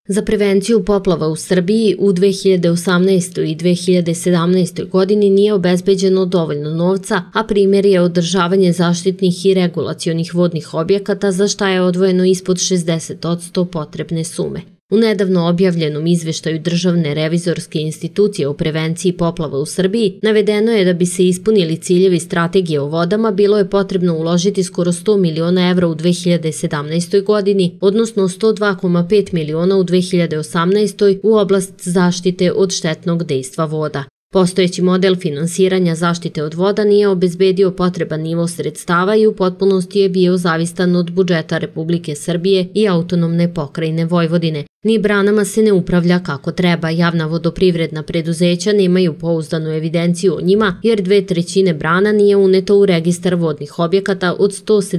Za prevenciju poplava u Srbiji u 2018. i 2017. godini nije obezbeđeno dovoljno novca, a primjer je održavanje zaštitnih i regulacionih vodnih objekata za šta je odvojeno ispod 60% potrebne sume. U nedavno objavljenom izveštaju Državne revizorske institucije o prevenciji poplava u Srbiji navedeno je da bi se ispunili ciljevi strategije o vodama bilo je potrebno uložiti skoro 100 miliona evra u 2017. godini, odnosno 102,5 miliona u 2018. u oblast zaštite od štetnog dejstva voda. Postojeći model finansiranja zaštite od voda nije obezbedio potreban nivo sredstava i u potpunosti je bio zavistan od budžeta Republike Srbije i autonomne pokrajine Vojvodine. Ni branama se ne upravlja kako treba, javna vodoprivredna preduzeća nemaju pouzdanu evidenciju o njima jer 2/3 brana nije uneto u registar vodnih objekata, od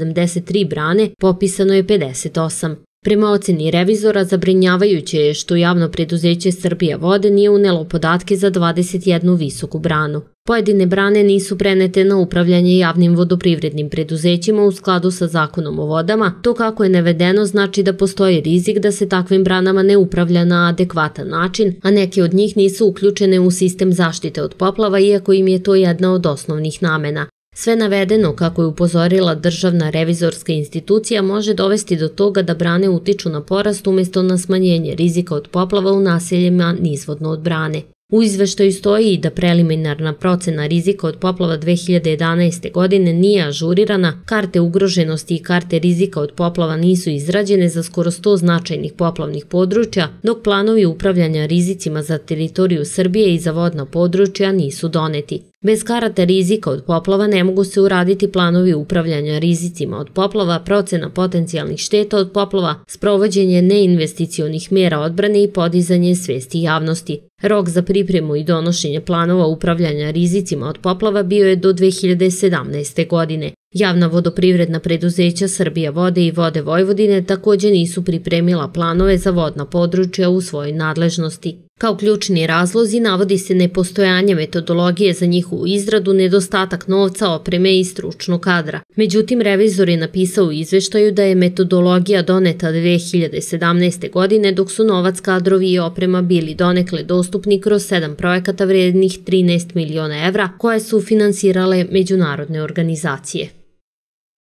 173 brane popisano je 58. Prema oceni revizora, zabrinjavajuće je što javno preduzeće Srbija vode nije unelo podatke za 21 visoku branu. Pojedine brane nisu prenete na upravljanje javnim vodoprivrednim preduzećima u skladu sa Zakonom o vodama, to kako je navedeno znači da postoji rizik da se takvim branama ne upravlja na adekvatan način, a neke od njih nisu uključene u sistem zaštite od poplava iako im je to jedna od osnovnih namena. Sve navedeno, kako je upozorila Državna revizorska institucija, može dovesti do toga da brane utiču na porast umjesto na smanjenje rizika od poplava u naseljima nizvodno od brane. U izveštaju stoji i da preliminarna procena rizika od poplava 2011. godine nije ažurirana, karte ugroženosti i karte rizika od poplava nisu izrađene za skoro 100 značajnih poplavnih područja, dok planovi upravljanja rizicima za teritoriju Srbije i za vodna područja nisu doneti. Bez karata rizika od poplava ne mogu se uraditi planovi upravljanja rizicima od poplava, procena potencijalnih šteta od poplava, sprovođenje neinvesticionih mera odbrane i podizanje svesti javnosti. Rok za pripremu i donošenje planova upravljanja rizicima od poplava bio je do 2017. godine. Javna vodoprivredna preduzeća Srbija vode i Vode Vojvodine također nisu pripremila planove za vodna područja u svojoj nadležnosti. Kao ključni razlozi navodi se nepostojanje metodologije za njihovu izradu, nedostatak novca, opreme i stručnog kadra. Međutim, revizor je napisao u izveštaju da je metodologija doneta 2017. godine, dok su novac, kadrovi i oprema bili donekle dostupni kroz 7 projekata vrednih 13 miliona evra koje su finansirale međunarodne organizacije.